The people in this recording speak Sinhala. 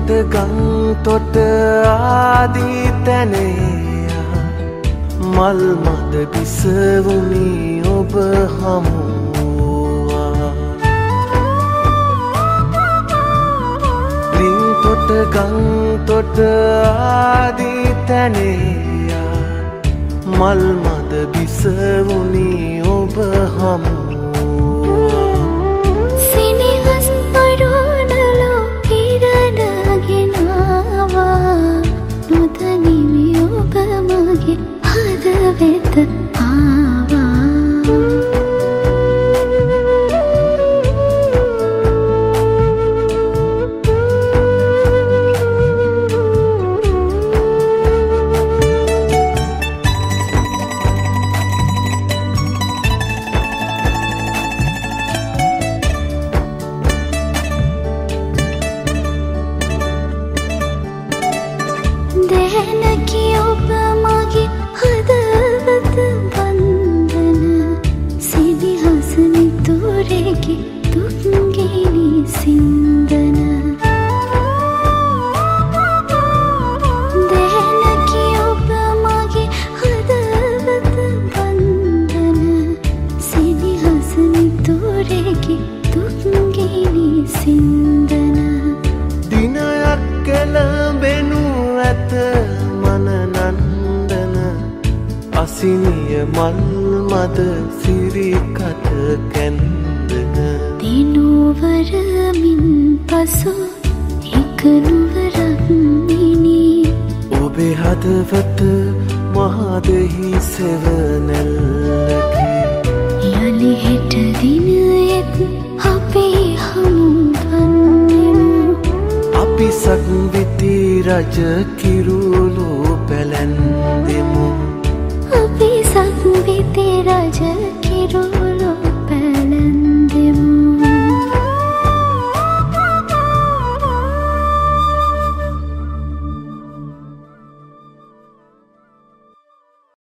ගං තොට ආදී තැනේ මල් මද බිසවුනි ඔබ හමුවා රින් තොට ගං තොට ආදී තැනේ මල් මද බිසවුනි ඔබ හමුවා වෙත සිනිය මල් මද සිරිකට කැන්දන දිනුවරමින් පසු එක නුවරක් මිනි ඔබේ හදවත මහදෙහි සෙවනැල්ලකි යලි හෙට දිනයෙත් අපි හමුවන්නෙමු අපි සක්විති රජ කිරුළු පැලැන්දෙමු අපි සක්විති රජ කිරුළු